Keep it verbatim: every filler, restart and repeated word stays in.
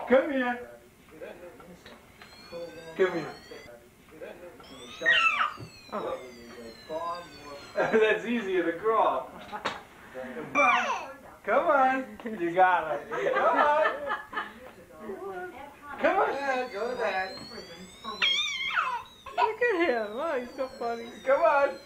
Come here. Come here. Oh. That's easier to crawl. Come on. Come on. You got it. Come on. Come on. Yeah, go to that. Look at him. Oh, he's so funny. Come on.